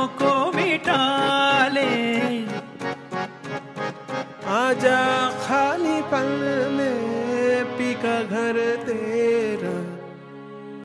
को मिटा ले। आजा खाली पल में पी का घर